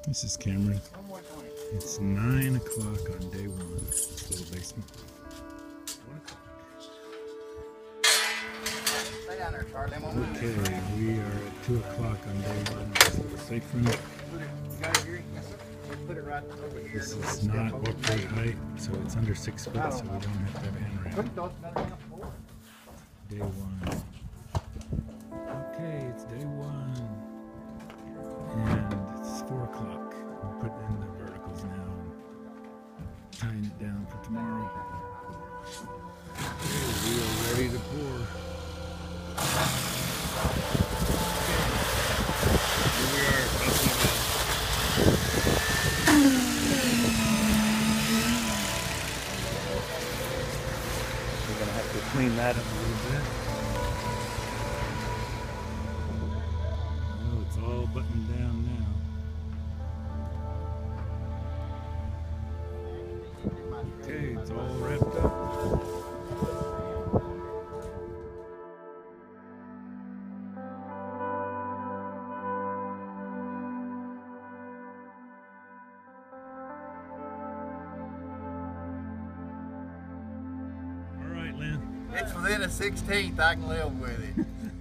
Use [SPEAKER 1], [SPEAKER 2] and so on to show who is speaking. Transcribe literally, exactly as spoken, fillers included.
[SPEAKER 1] This is Cameron. It's nine o'clock on day one. This little basement. Okay, we are at two o'clock on day one. This little safe room. This is not walkway height, so it's under six foot, so we don't have to have handrail. Day one. Okay, it's day one. And it's four o'clock. I'm putting in the verticals now and tying it down for tomorrow. Okay, we are ready to pour. Here we are, talking about. We're gonna have to clean that up a little bit. Oh, it's all buttoned down now. Okay, it's all wrapped up.
[SPEAKER 2] It's within a sixteenth, I can live with it.